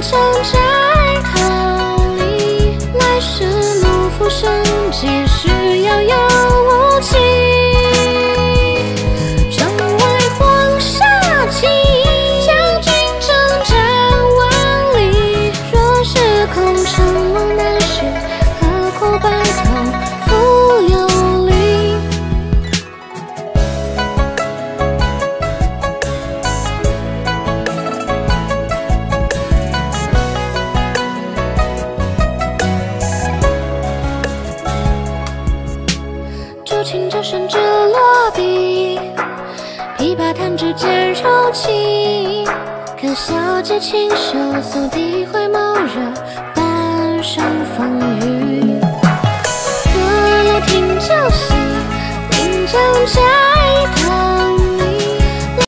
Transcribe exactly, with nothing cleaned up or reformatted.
城寨逃离，来时幕府圣洁需要有武器。城外黄沙起，将军征战万里。若是空城梦难续，何苦白头负有力？竹琴折声至落笔，琵琶弹指间柔情。可笑借清秀诉低回眸热，半生风雨。歌楼听酒席，临江家。